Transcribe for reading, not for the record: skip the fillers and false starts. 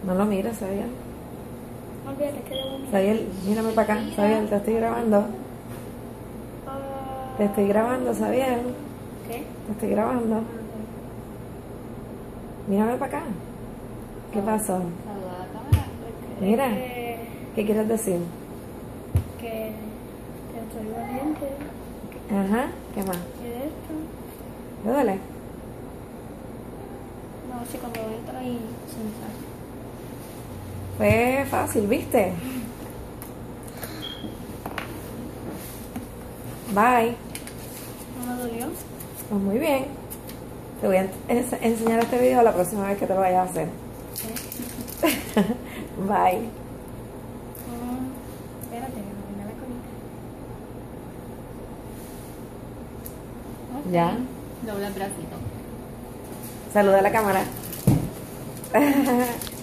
No lo mires, Sabiel. Olvídate que debo mirar. Sabiel, mírame para acá. Sabiel, te estoy grabando. Te estoy grabando, Sabiel. ¿Qué? Te estoy grabando. Mírame para acá. ¿Qué pasó? Saluda a la cámara. Mira. ¿Qué quieres decir? Que estoy valiente. Ajá. ¿Qué más? ¿Qué es esto? ¿Te duele? No, si cuando entra y se me sale. Fue fácil, ¿viste? Bye. ¿No me dolió? Pues muy bien. Te voy a enseñar este video la próxima vez que te lo vayas a hacer. ¿Qué? Bye. Espérate, que me venga la colita. Ya. Dobla el bracito. Saluda a la cámara.